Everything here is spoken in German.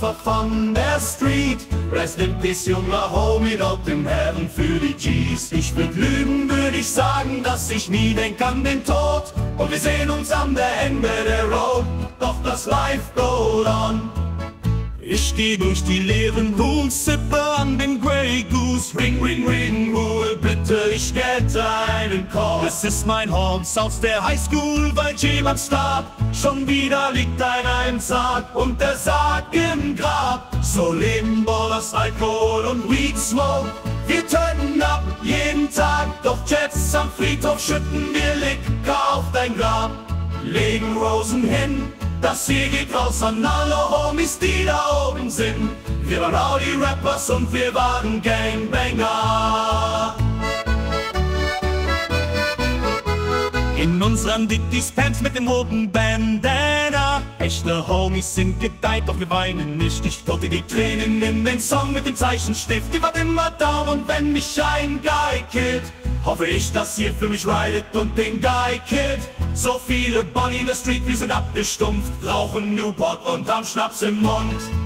Opfer von der Street. Rest in Peace, junger Homie, dort im Herren für die G's. Ich würd lügen, würd ich sagen, dass ich nie denk an den Tod. Und wir sehen uns an der Ende der Road, doch das Life goes on. Ich geh durch die leeren Pools, sippe an den Grey Goose. Ring, ring, ring, hol bitte, ich hätte einen Call. Es ist mein Horns aus der Highschool, weil jemand starb. Schon wieder liegt einer im Sarg und der Sarg im Grab. So leben Ballers, Alkohol und Weed Smoke. Wir töten ab jeden Tag, doch Jets am Friedhof schütten wir Licker auf dein Grab. Legen Rosen hin, das hier geht raus an alle Homies, die da oben sind. Wir waren Rowdy Rappers und wir waren Gangbanger. In unseren Dickies Pants mit dem roten Bandana. Echte Homies sind gedeiht, doch wir weinen nicht. Ich tote die Tränen in den Song mit dem Zeichenstift. Die war immer da und wenn mich ein Guy killt, hoffe ich, dass ihr für mich ridet und den Guy killt. So viele Bonnie in the Street, wir sind abgestumpft, rauchen Newport und haben Schnaps im Mund.